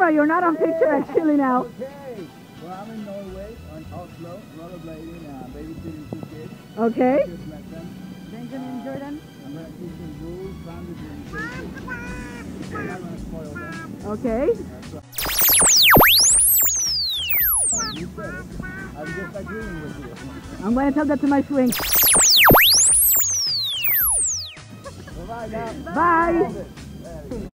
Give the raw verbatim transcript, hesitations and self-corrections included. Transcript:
no, you're not on picture actually now. Okay. Well, I'm in Norway, on Oslo, rollerblading, uh, babysitting two kids. Okay. Just met them. Benjamin and Jordan. I'm going to teach them rules, boundaries, and safety. I'm not going to spoil them. Okay. That's right. Uh, you said it. I'm just agreeing with you. I'm going to tell that to my shrink. Bye-bye now. Bye. Bye.